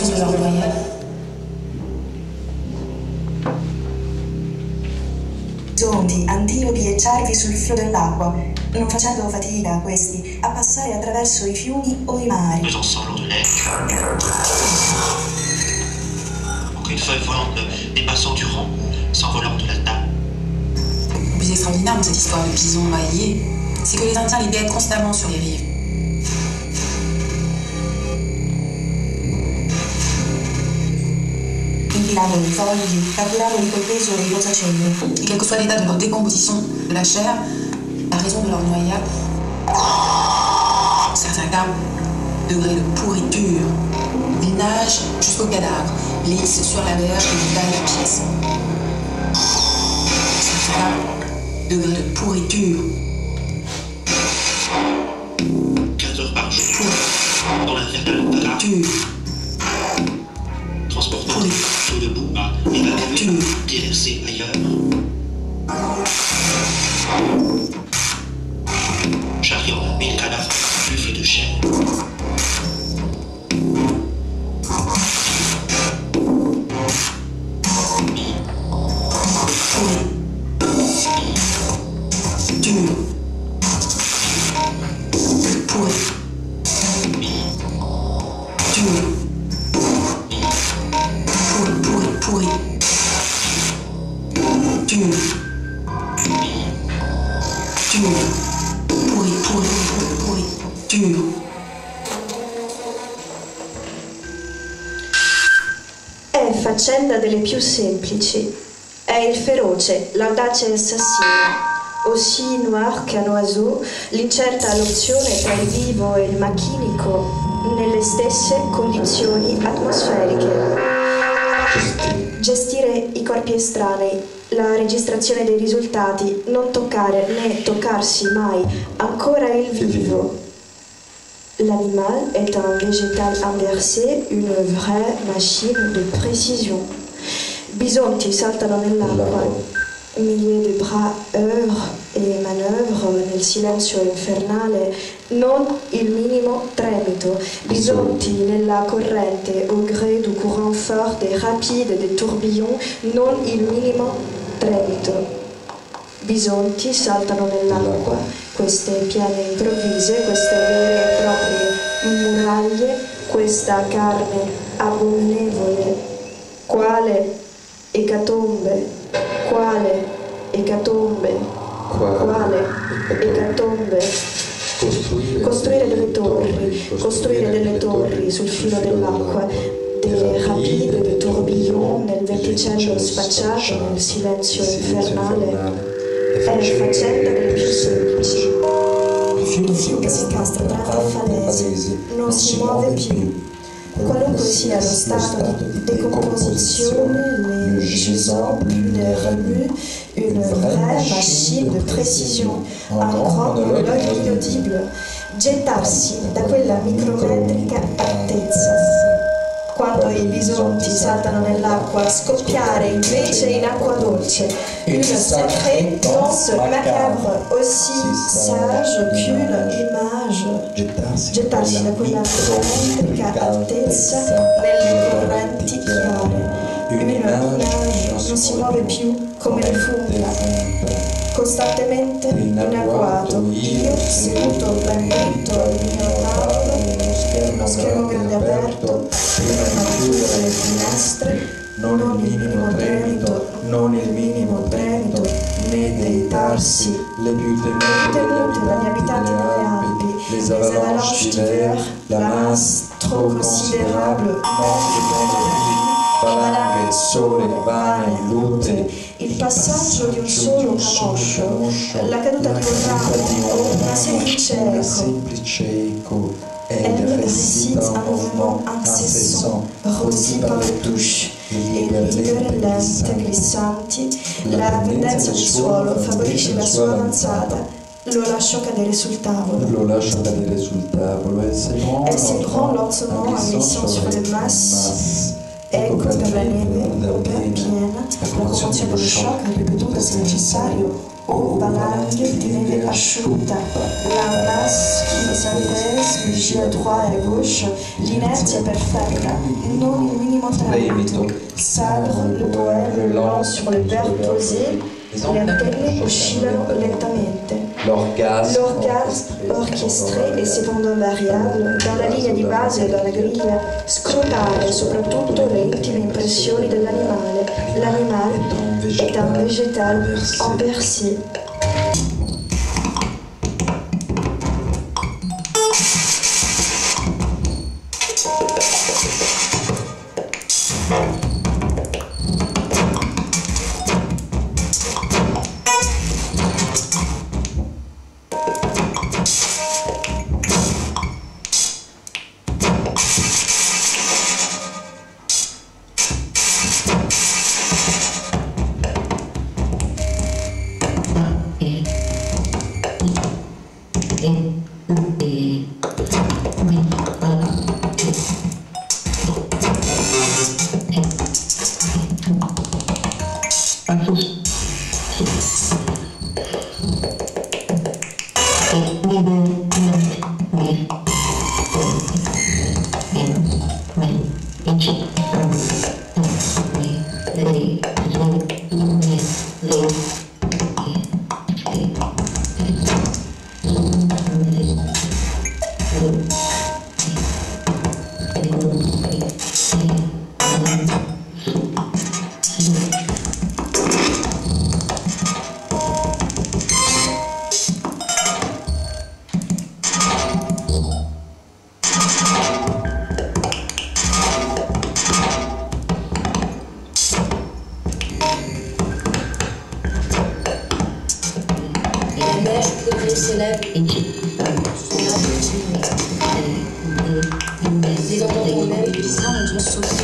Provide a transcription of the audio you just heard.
superficie de leur noyade. Zonti, antilopi e cervi sul filo dell'acqua, non facendo fatica questi a passare attraverso i fiumi o i mari. Pesant l'eau de l'air. Pour qu'une feuille volante dépassant du rang s'envolant de la table. Le plus extraordinaire dans cette histoire de bisons maillés, c'est que les Indiens les guettent constamment sur les rives. Infilando i fogli, catturandoli col peso dei posacenni. Et quel que soit l'état de leur décomposition de la chair, la raison de leur noyade, certains cas, degré de pourriture, ils nagent jusqu'au cadavre, lissent sur la berge et vident la pièce. Certains cas, degré de pourriture. 15 heures par jour. Dans l'infernal Pourriture. transportant tout debout à évacuer, déverser ailleurs. Charriant 1000 cadavres, buffles de chair. È faccenda delle più semplici. È il feroce, l'audace assassino. Aussi noir qu'un oiseau, l'incerta allozione tra il vivo e il macchinico nelle stesse condizioni atmosferiche. Gestire i corpi estranei, la registrazione dei risultati, non toccare né toccarsi mai ancora il vivo. L'animal est un végétal inversé, une vraie machine de précision. Bisonti saltano nell'acqua, milliers de bras œuvrent e manœuvrent nel silenzio infernale, non il minimo tremito. Bisonti nella corrente, au gré du courant fort et rapide des tourbillons, non il minimo tremito. Bisonti saltano nell'acqua, queste piane improvvise, queste vere e proprie muraglie, questa carne abominevole. Quale ecatombe, quale ecatombe, quale ecatombe. Costruire delle torri sul filo dell'acqua, delle rapide de tourbillon nel verticello spacciato nel silenzio infernale. È faccenda delle più semplici. Il filo che si incastra tra le falesi non si muove più. Qualunque sia lo stato di decomposizione, le gisants plus ne remuent, une vraie machine de précision, un grand monologue inaudible, gettarsi da quella micrometrica altezza. Quando i bisonti saltano nell'acqua, scoppiare invece in acqua dolce, une sacrée danse macabre, aussi sage qu'une image. Gettarsi da quella micrometrica altezza nelle correnti chiare. Une image non si muove più come le funghi, costantemente in agguato. Io seduto ben dritto al mio tavolo, uno schermo grande aperto, una chiusa le finestre, non il minimo tremito, né dei tarsi, le più temute dagli abitanti delle Alpi, les avalanches d'hiver, la masse trop considérable, valanghe, sole, vane, lute, il passaggio di un solo camoscio, la caduta di un ramo, una semplice eco. Elle récite un mouvement incessant, rossi par le touche, e le righe lente, glissanti, la pendenza del suolo favorisce la sua avanzata. Lo lascio cadere sul tavolo. Elle s'ébranle lentement en glissant sur les masses Ecco per la neve piena, la commozione dello shock ripetuta se necessario, o valanghe di neve asciutta, la masse qui s'affaisse, vigie à droite et à gauche, l'inerzia perfetta, non il minimo tremito, Sarre, le poème lent sur le verre posé, le antenne oscillano lentamente. L'orgasme orchestré e cependant variable, dans la linea di base e dalla griglia, scrutare soprattutto le intime impressioni dell'animale. L'animale est un végétal en persil. Les endroits où on est, les piscines, elles ont sauté.